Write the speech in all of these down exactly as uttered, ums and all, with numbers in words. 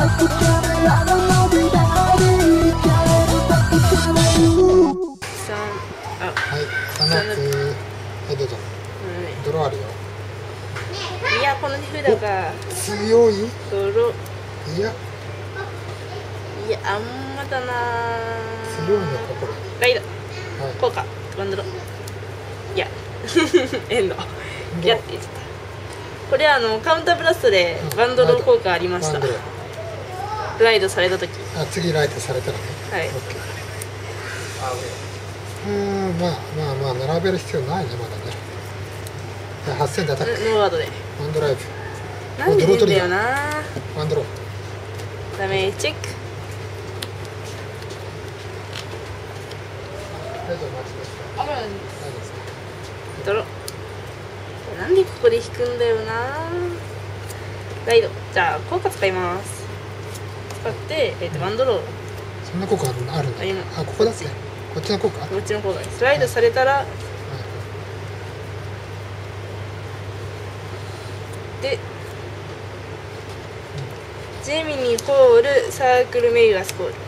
はい、さんまつ、はい、どうぞ。ドローあるよ。 いや、この手札が強い。 ドロいやいや、あんまだな。 強いのかこれ。 ライド、 はい、 効果、ワンドロ。いやエンドいやって言っちゃった。これあのカウンターブラストでワンドロ効果ありました。ライドされた時。 あ、次ライドされたらね。 はい。 うん、まあまあまあ並べる必要ないね、まだね。はっせんでアタック。 ノーワードでワンドライブ。 なんで変だよな。 ワンドロー。 ダメージチェック。ドロ。なんでここで引くんだよな。ライド。じゃあ効果使います。使ってえっとワンドロー。 そんな効果あるんだ。あ、ここだって。こっちの効果。 こっちの効果です。ライドされたら。で、ジェミニコールサークルメイガスコール、うん、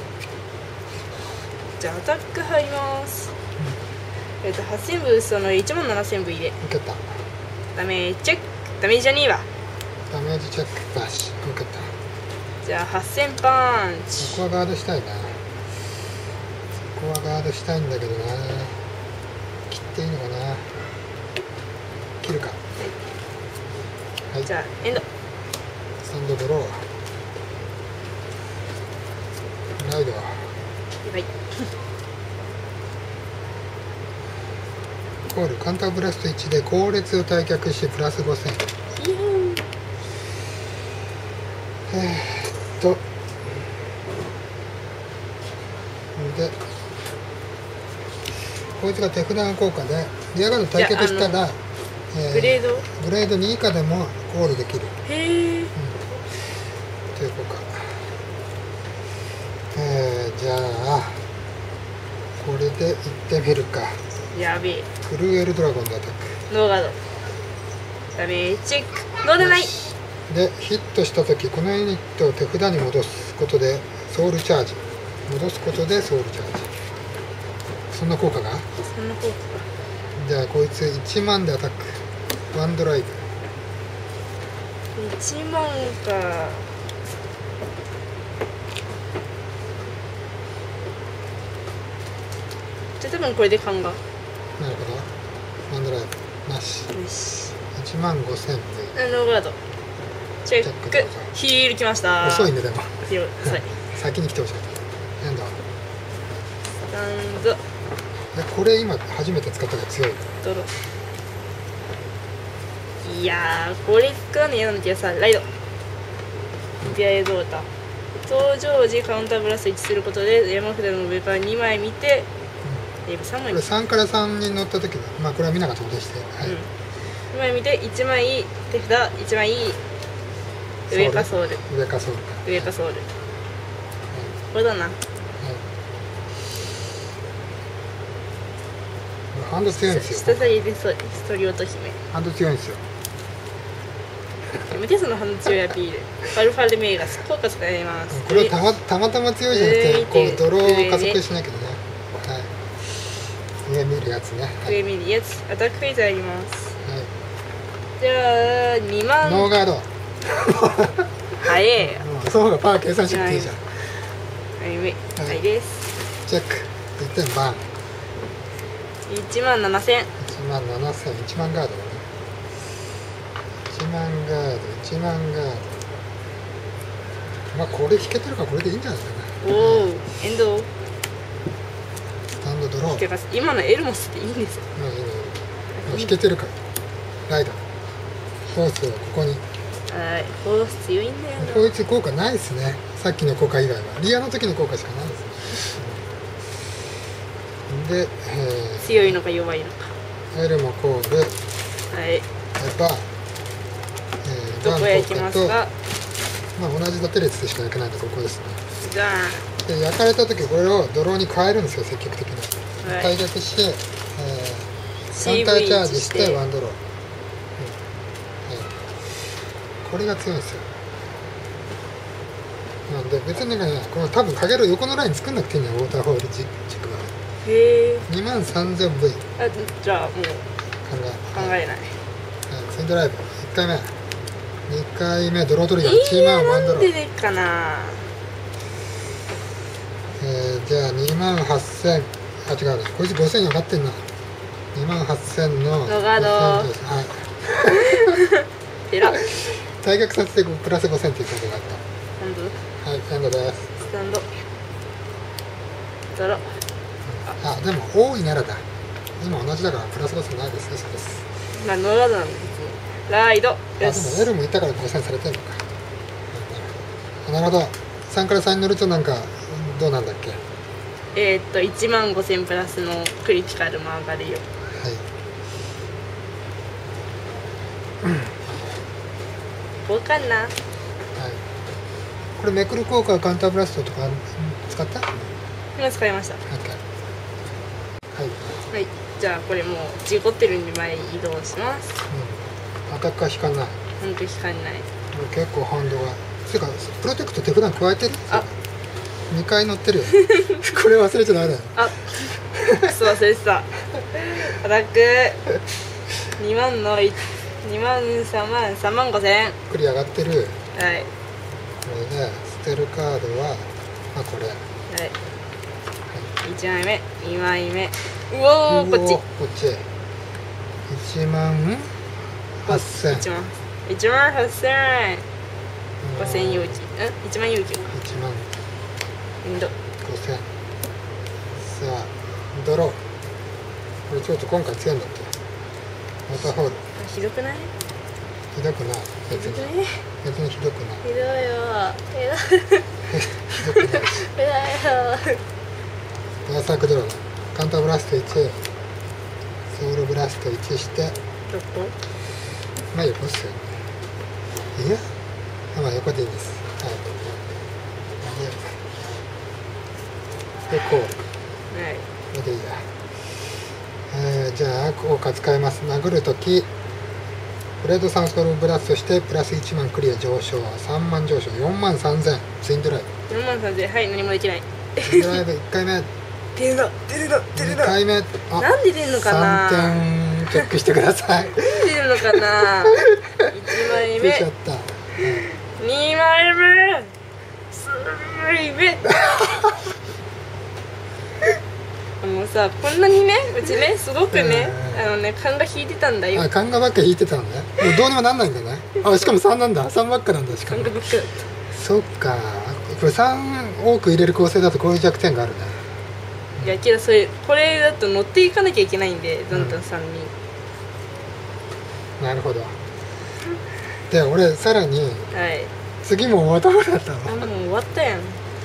じゃあアタック入ります、うん、えっとはっせんブーストのいちまんななせんブイで受けた。 ダメージチェック。ダメージじゃねえわ。 ダメージチェックバッシュ受けた。 じゃあはっせんパンチ。 ここはガードしたいな。ここはガードしたいんだけどな。切っていいのかな。切るか。はい、 じゃあエンド。 スタンドドロー。ライド。はい。コールカウンターブラストいちで後列を退却しプラスごせん。えーっとでこいつが手札の効果でリアガード退却したらえー、グレードグレードに以下でもコールできる。 へえ、うん、 という効果。えー、じゃあこれでいってみるか。 やべえ。 クルーエルドラゴンでアタック。 ノーガード。ダメージチェック。ノーでない。 でヒットした時このユニットを手札に戻すことでソウルチャージ。戻すことでソウルチャージ。そんな効果が。 そんな効果か。 じゃあこいついちまんでアタック。ワンドライブ。 いちまんか。じゃあ多分これで勘が。 なるほど。ワンドライブなし。 よし。 いちまんごせんで。 ノーガード。チェック。ヒールきました。 遅いねでも。 遅い。 先に来てほしかった。エンド。 スタンド。 これ今初めて使ったから強い。 ドロ。いやー、これ使うの嫌なんだけどさ、ライド。ディアエドータ。登場時カウンターブラストいちすることで山札の上からにまい見て、うん、さんまい見て。 これさんからさんに乗った時に、まあこれは見なかったことにして、はい、うん、 にまい見ていちまい手札、いちまい上かソウル。 上かソウル。 上かソウル。はい、これだな。はい、 ハンド強いんですよ。 下下げてストリオと姫。 ハンド強いんですよ。 やめてそのハンド強いアピール。ファルファルメイガス効果使います。 これはたまたまたま強いじゃなくて、こうドローを加速しなきゃね。はい。上見るやつね。 上見るやつ。アタックフェイズあります。はい。じゃあにまん。 ノーガード。 早えよ。 その方がパワー計算しなくていいじゃん。 はい、はいです。 チェック。いってんバン。 いちまんななせん。いちまんななせん。いちまんガード。いちまんガード。いちまんガード。まあこれ引けてるからこれでいいんじゃないかな。おお、エンド。 スタンドドロー。 今のエルモスっていいんですよ。 まあいいね。もう引けてるから。ライド。フォースをここに。 はい、フォース強いんだよな。 こいつ効果ないですね。さっきの効果以外は。リアの時の効果しかないですね。で、えー、強いのか弱いのか。 エルモコール。はい。バー。 えー、どこへ行きますか。 まあ同じダテレツでしか焼けないんでここですね。 じゃあ。 で焼かれた時これをドローに変えるんですよ積極的に。はい、退却して、えー、カウンターチャージしてワンドロー。うん、はい、これが強いんですよ。 で別にねこの多分かける横のライン作んなくていいんだよウォーターホール軸は。 へえ。 にまんさんぜんブイ 考あ、じゃあもうえ考えない。 はい、ツインドライブいっかいめにかいめドロートリガーいちまんワンドロー、 なんででっかな。 えー、じゃあにまんはっせん、あ違うねこいつごせん円上がってんな。にまんはっせんのノガドはいえら。 退却させてプラスごせんっていうことがあっ本当。 た。はいエンドです。 スタンドドロ。 あでも多いならだ今同じだからプラスごせんないですよ。そうです。 まあノーガードなんで別にライド。よあでもし。 L もいったからごせんされてんのか。あなるほど。さんからさんに乗るとなんかどうなんだっけ。 えー、っといちまんごせんプラスのクリティカルも上がるよ。 はいこうかな。 はい、これめくる効果カウンターブラストとか使った？ 今使いました。 はいはい、じゃあこれもう事故ってるんで前に移動します。 うん、アタッカー引かない。 ほんと引かんない。 結構ハンドがつうかプロテクト手札加えてる。 あにかい乗ってるよこれ忘れちゃダメだよ。 あくそ忘れてた。アタックにまんのにまんさんまんさんまんごせん。はい。 繰り上がってる。これで捨てるカードは、まあ、これ、はいいちまいめにまいめ。うおーこっちこっちいちまんはっせん。 いちまんいちまんはっせんごせん勇気。うんいちまん勇気。 いちまんインドごせん。さあドロー。これちょっと今回強いんだって。またホール。 ひどくない？ ひどくない。別にひどくない？ 別にひどくない。 ひどいよ。ひひどくないし。 どいよ。 バーサークドローだ。カウンターブラストいち、ソウルブラストいちしてどこ？ まあ横っすよね。いやまあ横でいいんです。はいでこうはい。 これでいいや。えー、じゃあ効果使います。殴るときブレードさんソウルブラストしてプラスいちまんクリア上昇さんまん上昇よんまんさんぜんツインドライブ。 よんまんさんぜん。はい何もできない。 ツインドライブいっかいめ出るな出るな出るにな。 かいめあなんで出るのかな。 さんてんチェックしてください出るのかな。いちまいめ出ちゃったにまいめさんまいめもうさこんなにねうちねすごくねあのね勘が引いてたんだよ。 あ、勘がばっか引いてたのね。もうどうにもなんないんだね。あ、しかもさんなんだ。さんばっかなんだ。しかも勘がばっかだっそっか。これさん多く入れる構成だとこういう弱点があるね。 た。いやけどそれこれだと乗っていかなきゃいけないんでどんどんさんに。 なるほど。で俺さらにはい次も終わった方だったの。 あもう終わったやん。 こ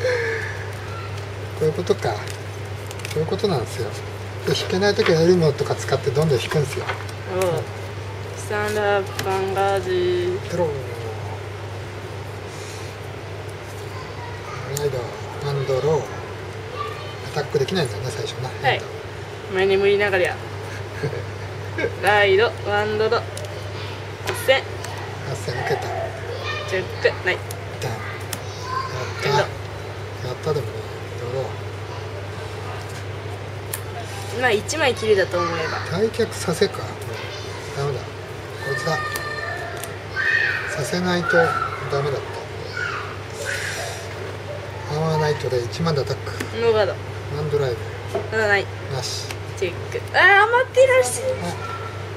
ういうことか。こういうことなんですよ。で引けないときはエルモとか使ってどんどん引くんですよ。 おうスタンダードヴァンガードローライドアンドローアタックできないんだよね最初な。 はい前眠りながらやライドワンドロはっせんはっせん受けた。 チェックない。 ダンやったエンドやったでもねドローまあいちまいきりだと思えば。 退却させか。ダメだこいつだ。させないとダメだった。パワーナイトでいちまんでアタック。 ノーガードワンドライまだない。 ブなし。 チェック。あー余ってるし。 あ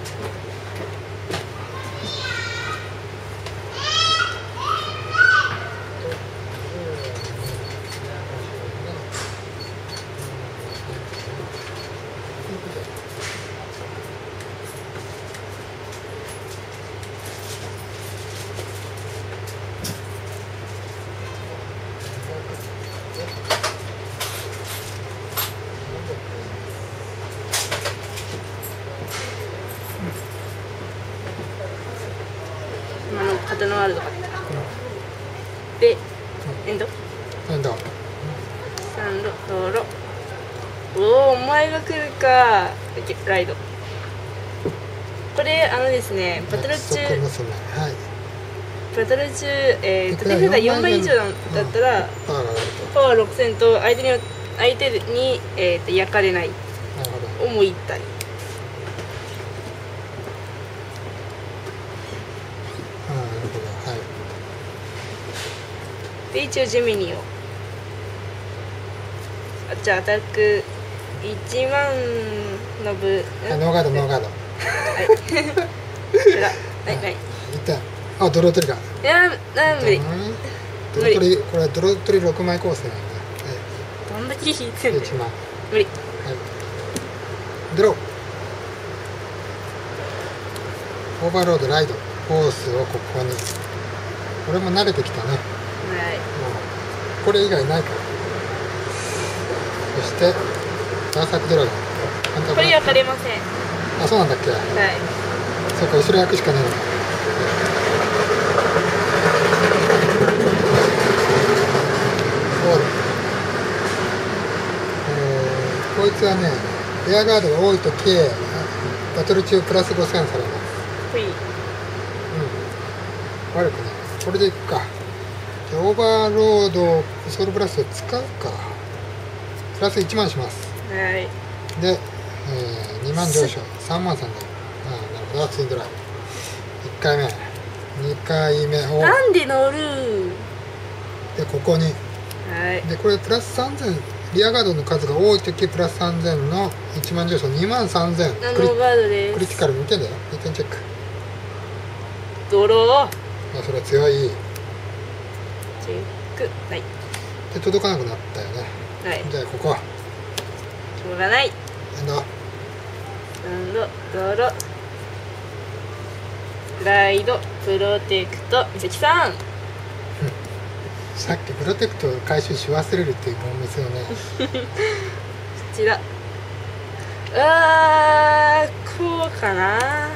今の刀ワールド買った。でエンドなんだサンドドロ。おおお前が来るか。ライドこれあのですねバトル中約束娘はいバトル中、えー、と手札よんまい以上だったらパワーが上がるパワーろくせんと相手に相手に、えー、と焼かれないと。なるほど。 をもういったり。 ああ、なるほど。はい。 で一応ジェミニをあじゃあアタックいちまんの分あ、ノーガードノーガード。 はいこれだはいはいいった。あ、ドロートリガー。 いやー無理ドロトリ、これはドロトリろくまい構成なんだ。 どんだけ引いてはい。 んだよいちまん。 無理はい。ドロー。オーバーロードライド。フォースをここに。これも慣れてきたね。もはうこれ以外ないから。そしてダーサークドラゴン。 いこれ焼かれません。 あ、そうなんだっけ。 はいそうか、後ろ役しかないのか。フォール。えー、こいつはね、エアガードが多いときバトル中プラスごせんされます。 ほいうん、悪くない。これでいくか。じゃあオーバーロードソウルブラスト使うか。プラスいちまんします。 はいで、えー、にまん上昇さんまんさんぜん。ああ、なるほど。ツインドライブいっかいめにかいめをなんで乗るでここにはいでこれプラスさんぜんリアガードの数が多いときプラスさんぜんのいちまん上昇にまんさんぜんナノクリガードでクリティすカルにてんだよ。にてんチェック。 ドローあ、それは強い。 チェックはいで届かなくなったよね。 はいじゃあここしょうがないエンドなんドドロライドプロテクトみさきさんさっきプロテクトを回収し忘れるっていうボンミスよね。 こちらあーこうかなや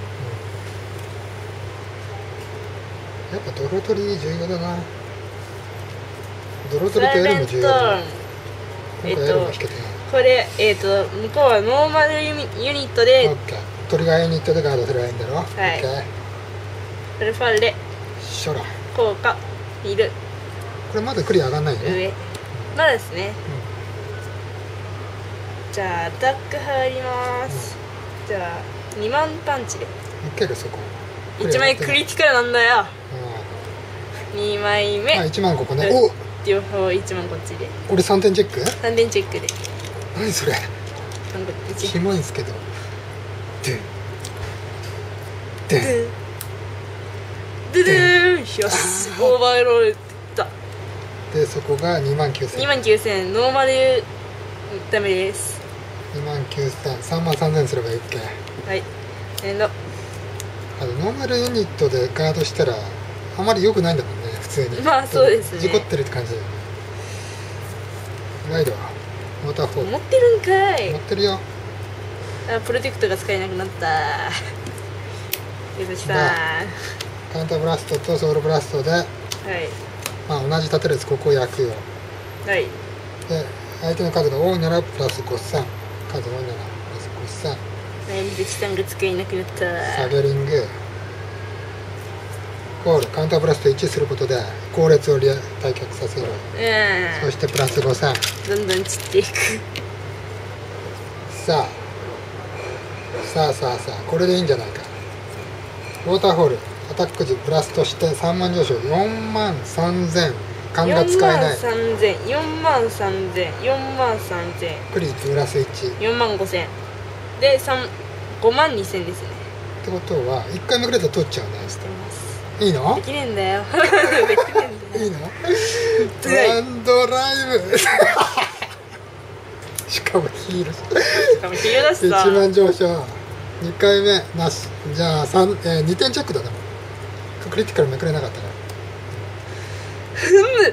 っぱドロトリ重要だな。ドロトリとエルも重要だな。今回エルも引けてない。 これえっ、ー、と向こうはノーマルユニユニットでオッケー。トリガーユニットでガードすればいいんだろ。はい。オッケー。 フルファレショラ。 効果いるこれまだクリア上がんないよね。 上まだですね、うん、じゃあアタック入ります、うん、じゃあにまんパンチでいけるそこいちまいクリティカルなんだよ、うん、にまいめあいちまんここね。お両方いちまんこっちでこれさんてんチェックさんてんチェックで何それキモいんすけどドゥドゥドゥドゥーンよしオーバーロールって言ったでそこがにまんきゅうせんにまんきゅうせんノーマルダメです。 にまんきゅうせんさんまんさんぜんすればいいっけ。 はいエンドあのノーマルユニットでガードしたらあまり良くないんだもんね普通に。 まあそうですね事故ってるって感じだよね。ライドウォーターフォール持ってるんかい。 持ってるよ。 あプロテクトが使えなくなったゆずきさんカウンターブラストとソウルブラストで、 はいまあ、同じ縦列ここを焼くよ。 はいで相手の数が多いならプラスごせん数多いならプラスごせんはいゆずきさんが使えなくなったサゲリングコールカウンターブラストいちすることで後列を退却させる。 うんそしてプラスごせん。 どんどん散っていくさあさあさあさあこれでいいんじゃないか。ウォーターホールアタック時ブラストしてさんまん上昇よんまんさんぜん勘が使えない。 よんまんさんぜんよんまんさんぜんクリプラスいちっよんまんごせんでごまんにせんですね。 てことはいっかいめくらいで取っちゃうね。 してますいいのできねえんだよできねえんだよいいのワンドライブしかもヒールしかもヒールだしさいちまん上昇にかいめなし。じゃあさん、えー、にてんチェックだね。クリティカルめくれなかったらふむ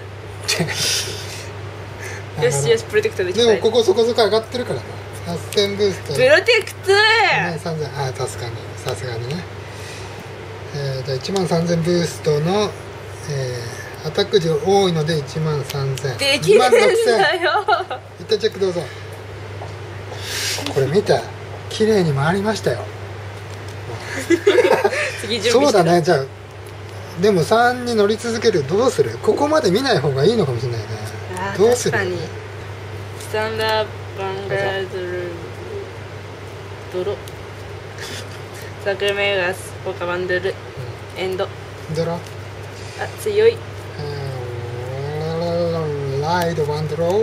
よしよしプロテクトできた。 でもここそこそこ上がってるからな。はっせんブーストプロテクトいちまんさんぜんあさすがにさすがにね。えー、じゃあいちまんさんぜんブーストの、えー、アタック時多いのでいちまんさんぜんできねえんだよいってんチェックどうぞ。これ見て綺麗に回りましたよ次準備そうだね。じゃあでもさんに乗り続ける。どうする？ここまで見ない方がいいのかもしれないね。 あーどうする？ 確かにスタンダーバンガードルドロサクルメガスポカバンドルエンド。 ドロあ強い。 ライドワンドロー言い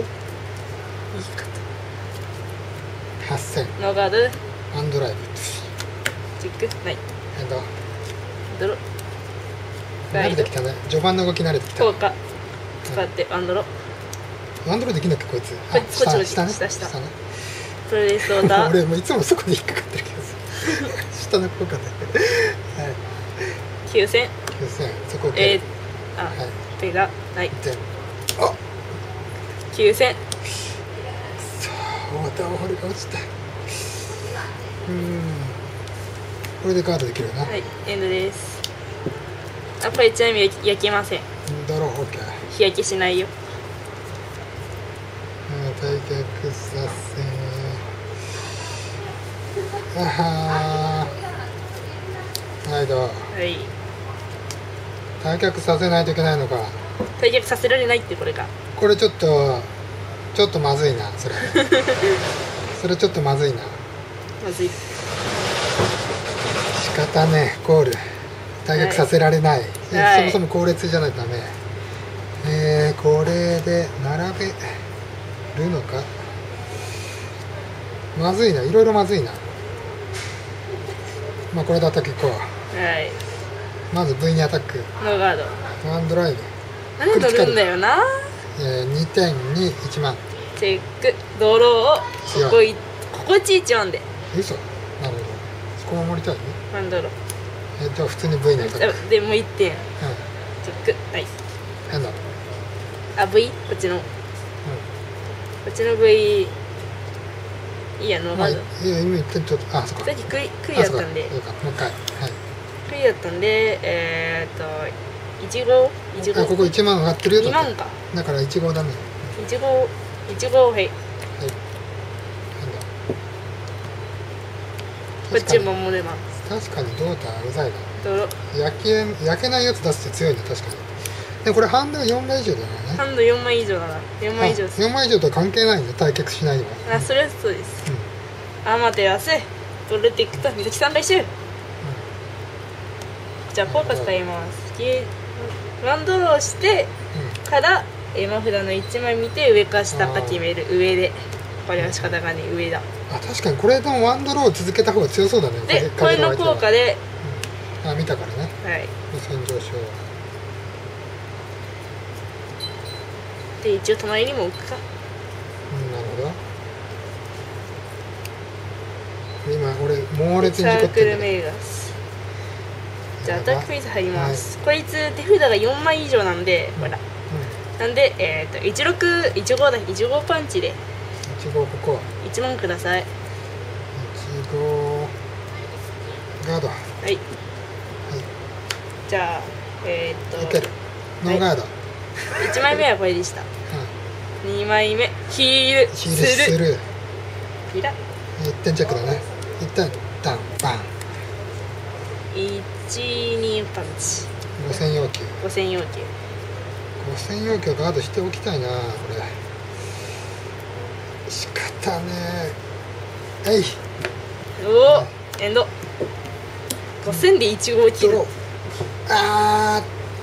方はっせんノーガードアンドライブチェックないエンド。 ドロ慣れてきたね。序盤の動き慣れてきた。 効果使ってワンドロワンドローできんだっけこいつ。 こいつこっちの下ね。 下下下ね。 プロレスオーダー俺もういつもそこで引っかかってる気がする。下の効果で。はい。 きゅうせんきゅうせんそこをえー、あ、 はい。 ペがない全あきゅうせんそうまたオールが落ちた。うんこれでガードできるよな。 はいエンドです。あこれちなみに焼き焼けません。 だろう OK。 日焼けしないよ。 退却させあはーはいどうはい退却させないといけないのか。 退却させられないってこれか。 これちょっとちょっとまずいなそれそれちょっとまずいな。 まずい。 仕方ねえコール退却させられない、 はいそもそも後列じゃないとダメ。えー、これで並べるのか。まずいないろいろまずいな。まあこれでアタックいこう。 はいまず V にアタックノーガードワンドライブ、 なんで乗るんだよな。 えー、にてんにいちまん。 チェックドローをここい心地いいちまんで嘘。なるほどそこ守りたいね。 ワンドローえー、じゃあ普通に V にアタック。うんあでもういってんチェックはい変だ。 あ V こっちのこっちの V いいやノーまあいガードいや今言ってちょっとあそこさっきクイクイだったんであそうかそうかもう一回はい。 クイだったんでえー、っといちごいちごあここいちまん上がってるよ。 にまんかだからいち号だね。 いちごいちごはいはいこっちも守れます。 確かにドーターうざいな。 ドロ焼け焼けないやつ出すって強いね確かに。でもこれハンドよんまい以上だよね。 ハンドよんまい以上だな。よんまい以上ですあよんまい以上とは関係ないね退却しないのは。 あそれはそうですうんアマテラスプロテクト水木さん来週じゃあ効果使いますゲーワンドローしてから山札のいちまい見て上か下か決める。上でこれは仕方がね上だ。 あ確かにこれでもワンドローを続けた方が強そうだね。 でこれの効果であ見たからねはい路線上昇。 で一応隣にも置くか。 うんなるほど。今俺猛烈に事故サークルってるんだけメガスじゃあアタックフェイス入ります、こいつ手札がよんまい以上なんでほらど、 なんでえっ、ー、といちろくいちごだいちごパンチでうん、いち号ここいちまんください。 いち号ガードははいいじゃあえっ、ー、と受けるノーガード、 いちまいめはこれでした。 うんにまいめヒールヒールするするピラいってんチェックだね。いってんダンバンいちにパンチごせん要求ごせん要求ごせん要求ガードしておきたいなこれ。仕方ねええいおおエンドごせんでいち号切るドローあ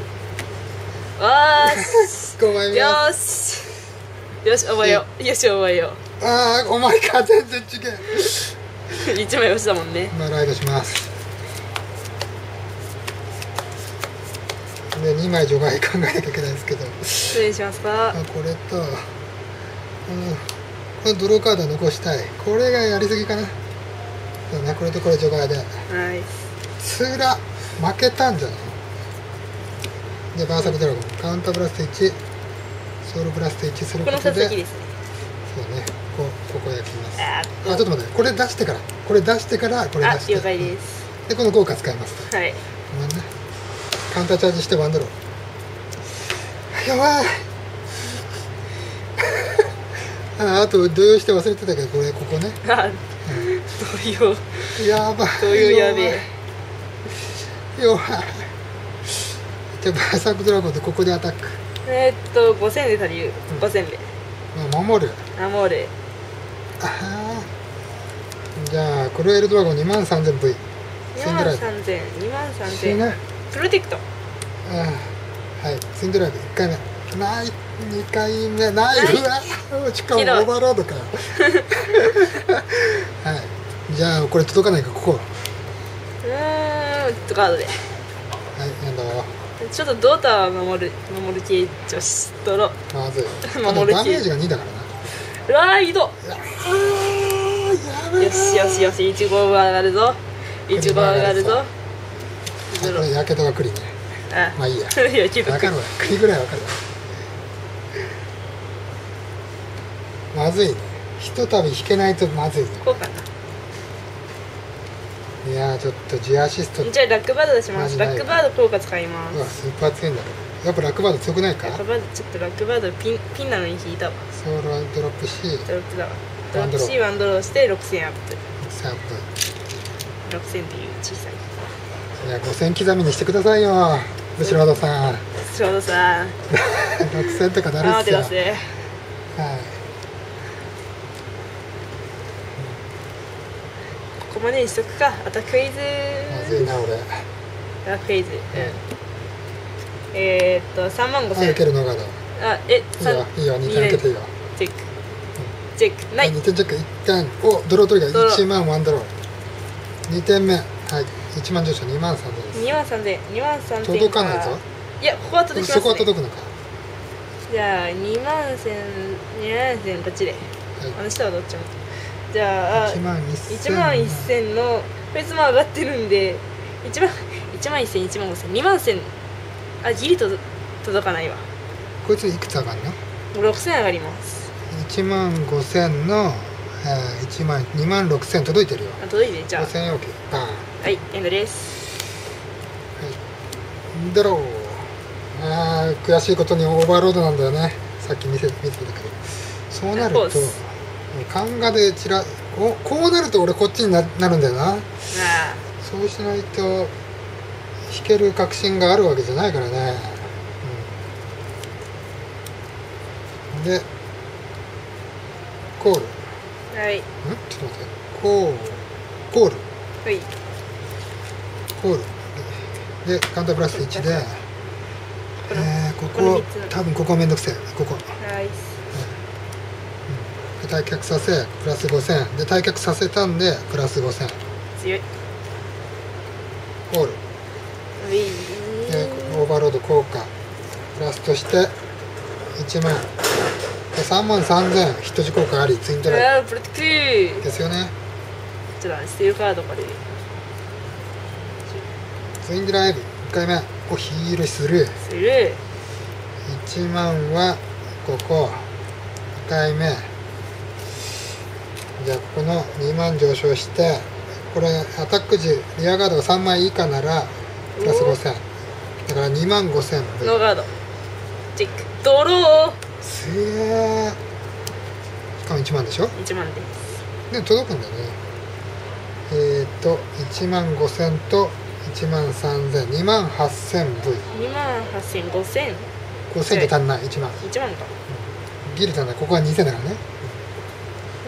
わーごまいー目よーしよし覚えようよし覚えよあーお前か全然違うういちまい押したもんね。 まあライドしますでにまい除外考えなきゃいけないですけど失礼しますか。 あこれと、うん、これドローカードは残したい。これがやりすぎかな。そうねこれとこれ除外ではいつら負けたんじゃないでバーサルドラゴンカウンターブラストいちソウルブラストいちするこのことでさ先ですね。 そうねこここ焼きます。 ああちょっと待ってこれ出してからこれ出してからこれ出してあ了解ですでこの効果使います。 はいごめんねカウンターチャージしてワンドローやばいああと動揺して忘れてたけどこれここねあ動揺やばい動揺やべえ弱い弱いでバーサークドラゴンでここでアタック。 えー、っとごせんで足りる、 うんごせんでまあ守る。 守る。 ああじゃあクルエルドラゴンにまんさんぜんブイ。 にまんさんぜん、にまんさんぜん。 死ぬ。 プロテクト。 ああはいツインドライブいっかいめないにかいめない。 ないうわしかもオーバーロードかよはいじゃあこれ届かないかここ。 うーんとカードではいなんだちょっとドータは守る守る系女子ドロまずい守る系ダメージがにだからな。 ライド。 あーやべえよしよしよしいちごが上がるぞいちご上がるぞゼロ。 これやけどがクリね。 あまあいいやいやけどわかるわクリぐらいわかるわまずいねひとたび引けないとまずいね。 こうかいやーちょっとジアシストな。じゃあラックバード出します。 マジないラックバード効果使いまうわす。 スーパー強いんだけどやっぱラックバード強くないか。 ラックバードちょっとラックバードピンピンなのに引いたわ。 ソウルはドロップ C ドロップだわ。ドロップワンドロー C ワンドローしてろくせんアップ。 サープろくせんっていう小さい。 いやごせん刻みにしてくださいよブシロードさんちょうどさろくせんとかなるあーっすよ。はいて出せ。ここまでにしとくか。あとクイズまずいな俺。 あクイズ、うん、えー、っとさんまんごせん。 はい受けるノガード。いあえいよいいよにてん受けていいよ。 チェックチェックない。 にてんチェックいってんおドロートリガドローーいちまんワンドローにてんめはいいちまん上昇にまんさんぜんです。 にまんさんぜんにまんさんぜん届かないぞ。 いやここは届きますね。 そこは届くのか。 じゃあにまんせんにまんせんこっちではいあの下はどっちもじゃあいちまんいせんちまんせんのこいつも上がってるんでいちまんいちまんせんいちまんごせんにまんせんあギリと届かないわ。 こいついくつ上がるの。 ろくせん上がります。 いちまんごせんの、えー、いちまんにまんろくせん届いてるよ。 あ届いてじゃあごせん要求バーンはいエンドです。 ドロー。あー悔しいことにオーバーロードなんだよね。さっき見せ見せてたけどそうなるとコース勘がでちらおこうなると俺こっちにななるんだよな。 あそうしないと弾ける確信があるわけじゃないからね、うん、でコールんあはいちょっと待ってコールコールはいコールでカウンタープラスいちでこのえー、ここのこみっつの多分ここめんどくせえここはいで退却させプラスごせんで退却させたんでプラスごせん強いコールういでオーバーロード効果プラスとしていちまんでさんまんさんぜんヒット時効果ありツイントライあープロテクトですよね。 ちょっとスティールカードからでツインドライブいっかいめをヒールするするいちまんはここにかいめじゃあここのにまん上昇してこれアタック時リアガードがさんまい以下ならプラスごせんだからにまんごせんぶノーガードチェックドロすげえしかもいちまんでしょーいちまんですで届くんだよねえっ、ー、といちまんごせんといちまんさんぜんにまんはっせんブイにまんはっせんごせんごせんじゃ足んないいちまんいちまんかギリ足んないここはにせんだからねう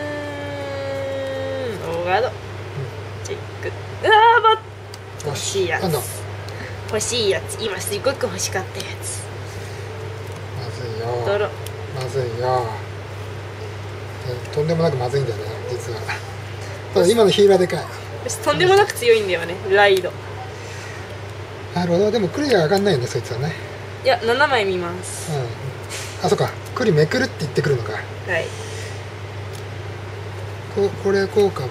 ーんノーガードチェックうわーばっ欲しいやつなんだ欲しいやつ今すごく欲しかったやつまずいよドロまずいよえとんでもなくまずいんだよね実はただ今のヒールはでかい私とんでもなく強いんだよねライドなるほどでもクリア上がんないよねそいつはねいやななまい見ますうんあそっかクリめくるって言ってくるのかはいここれ効果は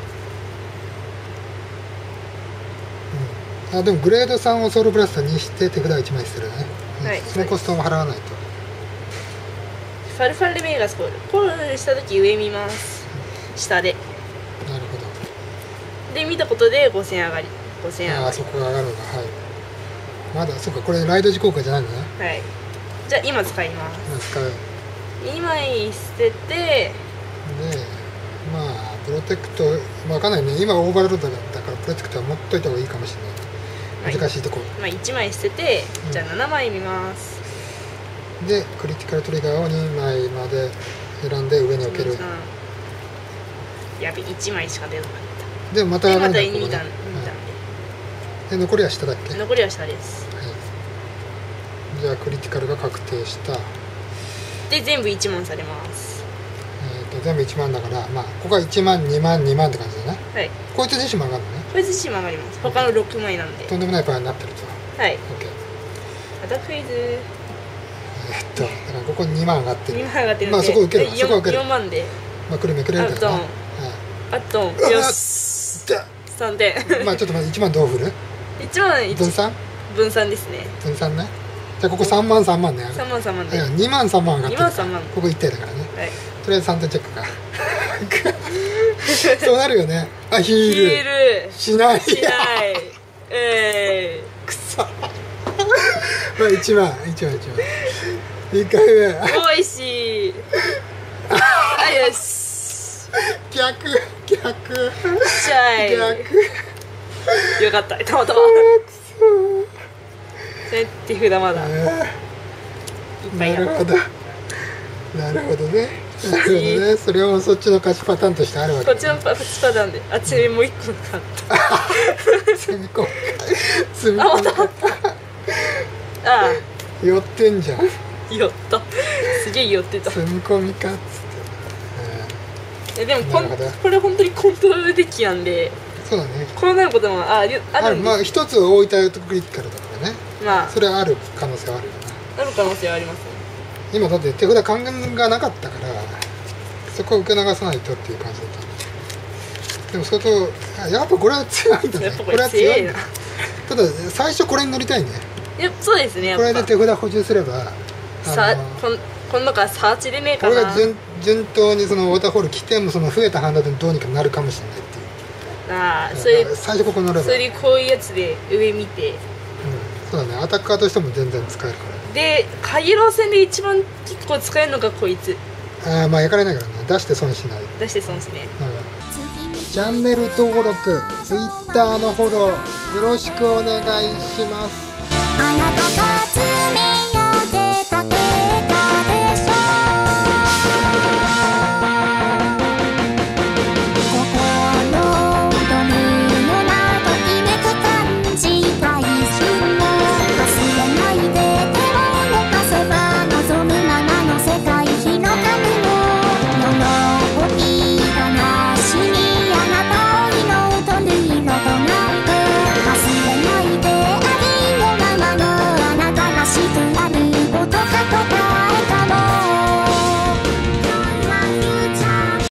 うんあでもグレードさんをソウルブラスターにして手札をいちまい捨てるね、うんはいそのコストも払わないとファルファルメガスコールコールした時上見ます下でなるほどで見たことでごせん上がりごせん上がりああそこが上がるのかはいまだそっかこれライド時効果じゃないのねはいじゃあ今使います今使うにまい捨ててでまあプロテクト、まあ、わかんないね今オーバーロードだからプロテクトは持っといた方がいいかもしれない難しいところ、 まあ、いちまい捨てて、 うんじゃあななまい見ます。 でクリティカルトリガーをにまいまで選んで上に置ける。 うんやべいちまいしか出なかっでまたた。でまた上がるんだに段ここねに段はいで残りは下だっけ、はい、 で残りは下です。 じゃあクリティカルが確定した。 で全部いちまんされます。 えー、と全部いちまんだから、まあ、ここはいちまんにまんにまんって感じだね。 はいこいつ自身も上がるのね。 こいつ自身も上がります。他のろくまいなんで。 とんでもない場合になってると。 はい OK。 アタックフェイズえーっとだからここにまん上がってる。 にまん上がってるんで、 まあそこ受けるえそこ受けるよんまんでまあくるめくれるけどな。 あはいあとようわっしじゃさんてんあまあちょっと待っていちまんどう振るいちまん分散分散ですね。 分散ね。じゃあここさんまんさんまんね。 さんまんさんまんで、 いやにまんさんまん上がってるからにまんさんまんここいってんだからね。 はい、 とりあえずさんてんチェックかそうなるよね。あヒーヒルールしないしないえくそまあいちまんいちまんいちまんいっかいめー、おいしいあよし逆逆しゃい逆よかったたまたまそれ手札まだいっぱいやなるほどなるほどねなるほどね。それはそっちの勝ちパターンとしてあるわけ、ね、 こっちのパチパターンであちなみにもう一個買った積み込み積み込みかあ寄ってんじゃんあ寄ったすげえ寄ってた。 積み込みかっつって、 えでもこんなるほどこれ本当にコントロールデッキなんでうん、そうだね。 こうなることもああるああるるんで、 まあ一つ置いたとクリティカルだからね。 まあそれはある可能性はあるよな。 ある可能性はありますね。 今だって手札還元がなかったからそこを受け流さないとっていう感じだった。でもそこあやっぱこれは強いんだね。 やっぱここれはれ強いな。 強いんだ。ただ最初これに乗りたいね。 いやそうですねやっぱこれで手札補充すればさあのこん今度からサーチでねえかな。 これが順順当にそのウォーターホール来てもその増えたハンダでどうにかなるかもしれないっていう。 ああそれ最初ここ乗ればそれでこういうやつで上見てうん、そうだね。アタッカーとしても全然使えるかでカイロ戦で一番結構使えるのがこいつら。ああまあ焼かれないからね。出して損しない。 出して損しね。 うん、チャンネル登録 Twitter のフォローよろしくお願いします。 あなたたち